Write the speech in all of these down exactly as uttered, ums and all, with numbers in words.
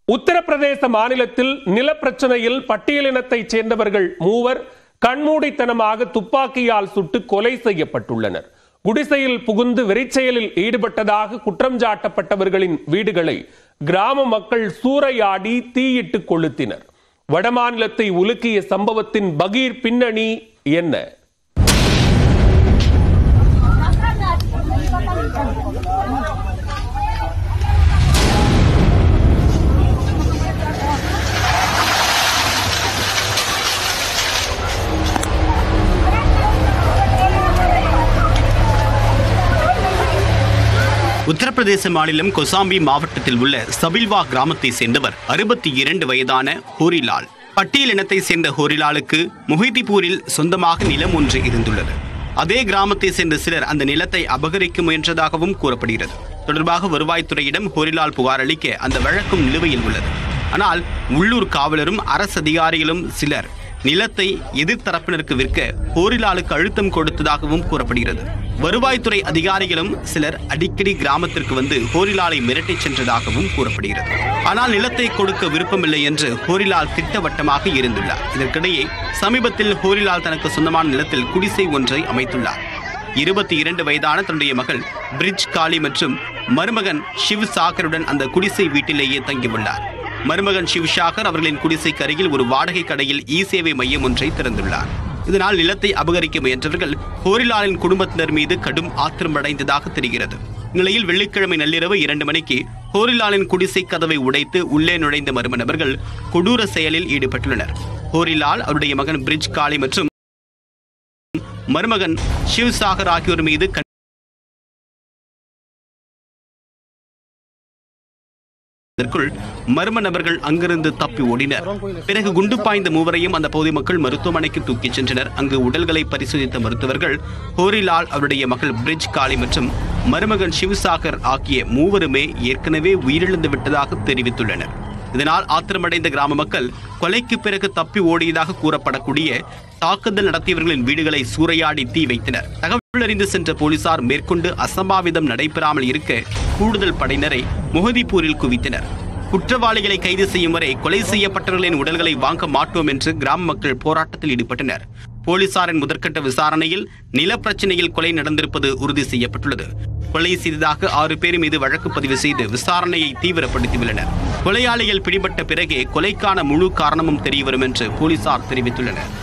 உத்தரப்பிரதேச மாநிலத்தில் நிலப்பிரச்சனையில் பட்டியலினத்தைச் சேர்ந்தவர்கள் மூவர் கண்மூடித்தனமாக துப்பாக்கியால் சுட்டு கொலை செய்யப்பட்டுள்ளனர். குடிசையில் புகுந்து வெறிச்செயலில் ஈடுபட்டதாக குற்றம் சாட்டப்பட்டவர்களின் வீடுகளை கிராம மக்கள் சூறையாடி தீயிட்டு கொளுத்தினர். வடமாநிலத்தை உலுக்கிய சம்பவத்தின் பகீர் பின்னணி என்ன? உத்தரப்பிரதேச மாநிலம் கோசாம்பி மாவட்டத்தில் உள்ள சபில்வா கிராமத்தை சேர்ந்தவர் அறுபத்தி இரண்டு வயதான ஹோரிலால். பட்டியலினத்தை சேர்ந்த ஹோரிலாலுக்கு மொஹிதிபூரில் சொந்தமாக நிலம் ஒன்று இருந்துள்ளது. அதே கிராமத்தை சேர்ந்த சிலர் அந்த நிலத்தை அபகரிக்க முயன்றதாகவும் கூறப்படுகிறது. தொடர்பாக வருவாய்த்துறையிடம் ஹோரிலால் புகார் அளிக்க அந்த வழக்கும் நிலுவையில் உள்ளது. ஆனால் உள்ளூர் காவலரும் அரசு அதிகாரிகளும் சிலர் நிலத்தை எதிர்த்தரப்பினருக்கு விற்க ஹோரிலாலுக்கு அழுத்தம் கொடுத்ததாகவும் கூறப்படுகிறது. வருவாய்த்துறை அதிகாரிகளும் சிலர் அடிக்கடி கிராமத்திற்கு வந்து ஹோரிலாலை மிரட்டிச் சென்றதாகவும் கூறப்படுகிறது. ஆனால் நிலத்தை கொடுக்க விருப்பமில்லை என்று ஹோரிலால் திட்டவட்டமாக இருந்துள்ளார். இதற்கிடையே சமீபத்தில் ஹோரிலால் தனக்கு சொந்தமான நிலத்தில் குடிசை ஒன்றை அமைத்துள்ளார். இருபத்தி இரண்டு வயதான தன்னுடைய மகள் பிரிஜ் காளி மற்றும் மருமகன் சிவ் சாகருடன் அந்த குடிசை வீட்டிலேயே தங்கியுள்ளார். மருமகன் சிவ்சாகர் அவர்களின் குடிசைக்கு அருகில் ஒரு வாடகை கடையில் இ சேவை மையம் ஒன்றை திறந்துள்ளார். இதனால் நிலத்தை அபகரிக்க முயன்றவர்கள் ஹோரிலாலின் குடும்பத்தினர் மீது கடும் ஆத்திரமடைந்ததாக தெரிகிறது. நிலையில் வெள்ளிக்கிழமை நள்ளிரவு இரண்டு மணிக்கு ஹோரிலாலின் குடிசை கதவை உடைத்து உள்ளே நுழைந்த மர்ம நபர்கள் கொடூர செயலில் ஈடுபட்டுள்ளனர். ஹோரிலால், அவருடைய மகன் பிரிஜ் காளி மற்றும் மருமகன் சிவ்சாகர் ஆகியோர் மீது மர்ம நபர்கள் அங்கிருந்து தப்பி ஓடினர். பிறகு குண்டு பாய்ந்த மூவரையும் அந்த பகுதி மக்கள் மருத்துவமனைக்கு தூக்கிச் சென்றனர். அங்கு உடல்களை பரிசோதித்த மருத்துவர்கள் ஹோரிலால், அவருடைய மகள் பிரிஜ் காளி மற்றும் மருமகன் சிவ்சாகர் ஆகிய மூவருமே ஏற்கனவே உயிரிழந்து விட்டதாக தெரிவித்துள்ளனர். இதனால் ஆத்திரமடைந்த கிராம மக்கள் கொலைக்கு பிறகு தப்பி ஓடியதாக கூறப்படக்கூடிய தாக்குதல் நடத்தியவர்களின் வீடுகளை சூறையாடி தீ வைத்தனர். தகவல் அறிந்து சென்ற போலீசார் மேற்கொண்டு அசம்பாவிதம் நடைபெறாமல் இருக்க கூடுதல் படையினரை மொஹிதிபூரில் குவித்தனர். குற்றவாளிகளை கைது செய்யும் வரை கொலை செய்யப்பட்டவர்களின் உடல்களை வாங்க மாட்டோம் என்று கிராம மக்கள் போராட்டத்தில் ஈடுபட்டனர். போலீசாரின் முதற்கட்ட விசாரணையில் நிலப்பிரச்சனையில் கொலை நடந்திருப்பது உறுதி செய்யப்பட்டுள்ளது. கொலை செய்ததாக ஆறு பேர் மீது வழக்கு பதிவு செய்து விசாரணையை தீவிரப்படுத்தியுள்ளனர். கொலையாளிகள் பிடிபட்ட பிறகே கொலைக்கான முழு காரணமும் தெரியவரும் என்று போலீசார் தெரிவித்துள்ளனர்.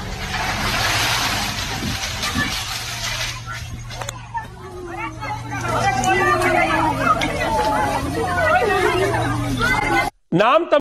நாம்